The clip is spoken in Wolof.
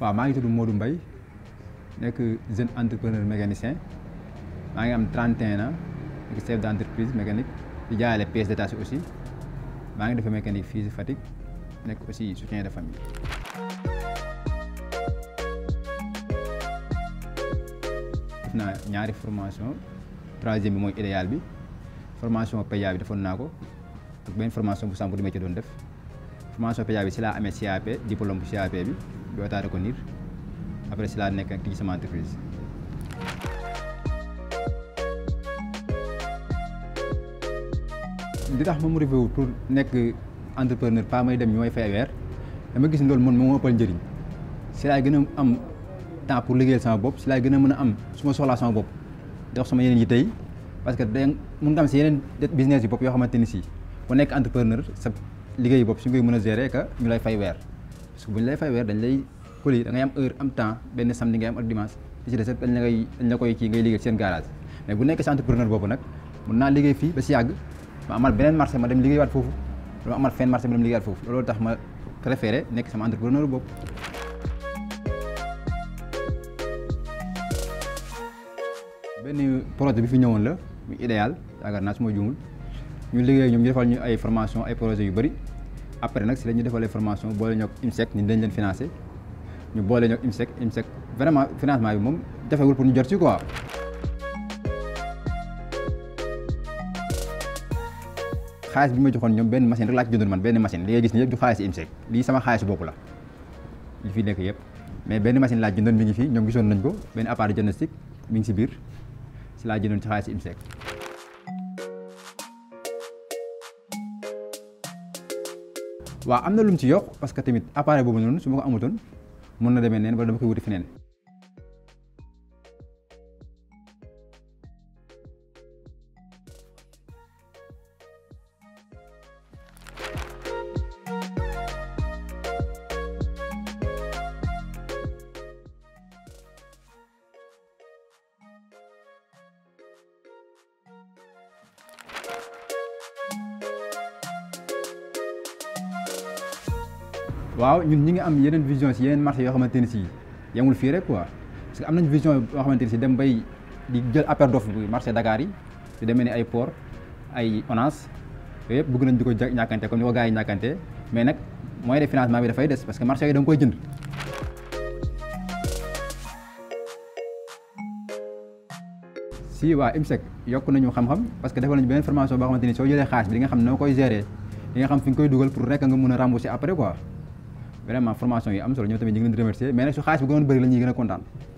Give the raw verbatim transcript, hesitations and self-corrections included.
waaw maa ngi tudd Modou Mbaye nekk jeune entrepreneur mécanicien maa ngi am trente et un ans nekk chef d' entreprise mécanique di jaayale pièces détachées aussi maa ngi defee mécanique fii si Fatick nekk aussi soutien de famille. def naa ñaari formation troisième bi mooy idéal bi formation P A bi defoon naa ko ak benn formation bu Sambour di métier doon def formation P A bi si laa amee C A P diplôme bu C A P bi bi wataa reconnaître après si laa nekk ak tijji sama entreprise. li tax ma motivé wu pour nekk entrepreneur pas may dem ñu may fay weer dama gis loolu man moo ëppal njëriñ si laay gën a am temps pour liggéeyal sama bopp si laay gën a mën a am su ma soxlaa sama bopp dox sama yeneen yi tey parce que da mun nga am si yeneen business yi bopp yoo xamante ni si bu nekk entrepreneur sa liggéey bopp su ngay mën a gérer que ñu lay fay weer parce que bu ñu lay fay weer dañ lay colis da ngay am heure am temps benn samedi ngay am ak dimanche li ci des dañ la koy dañ la koy kii ngay liggéey seen garage mais bu nekk si entrepreneur boobu nag mun naa liggéey fii ba si yàgg ma amal beneen marché ma dem liggéeywaat foofu ma amal fenn marché ma dem liggéeywaat foofu loolu tax ma préféré nekk sama entrepreneur bopp. benn projet bi fi ñëwoon la muy idéal yaakaar naa su ma juumul ñu liggéey ñoom ñu defal ñu ay formation ay projets yu bëri après nag si la ñu defalee formation boole ñoo ak IMSEC ñu dañ leen financé ñu boole ñoo ak IMSEC IMSEC vraiment financement bi moom jafewul pour ñu jot ci quoi. xaalis bi ma joxoon ñoom benn machine rek laa ci jëndoon man benn machine li ngay gis ni yëpp du xaalis IMSEC lii sama xaalis bopp la li fi nekk yëpp mais benn machine laa jëndoon mi ngi fii ñoom gisoon nañ ko benn appareil diagnostic mi ngi si biir si laa jëndoon ci xaalis IMSEC. waaw am na lu mu ci yokk parce que tamit appareil boobu noonu su ma ko amutoon mën na demee neen wala dama koy wuti feneen. waaw ñun ñi ngi am yeneen vision si yeneen marché yoo xamante ni si yemul fii rek quoi parce que am nañ vision yoo xamante ni si dem bay di jël appel d'offre bi marché Dakar yi di demee ni ay port ay ONAS yooyu yëpp bëgg nañ di ko ñàkkante comme ni ko gars yi ñàkkante mais nag moyen de financement bi dafay des parce que marché yi da nga koy jënd. si waa IMSEC yokk nañu xam-xam parce que defal nañu beneen formation boo xamante ni soo jëlee xaalis bi di nga xam noo koy gérer di nga xam fi nga koy dugal pour rek nga mën a rembourser après quoi. vraiment formation yi am solo ñoo tamit ñu ngi leen di remercier mais nag su xaalis bi gënoon bëri la ñuy gën a kontaan.